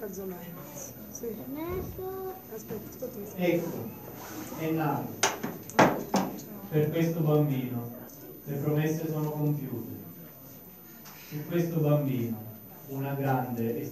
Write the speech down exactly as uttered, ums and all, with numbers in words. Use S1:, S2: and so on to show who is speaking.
S1: Calzolai. Sì. Aspetta, aspetta.
S2: Ecco, è nato. Per questo bambino le promesse sono compiute. Su questo bambino una grande